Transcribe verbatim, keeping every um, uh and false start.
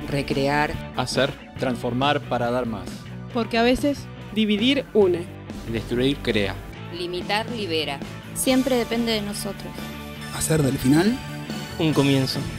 recrear, hacer, transformar para dar más. Porque a veces dividir une, destruir crea, limitar libera. Siempre depende de nosotros. Hacer del final un comienzo.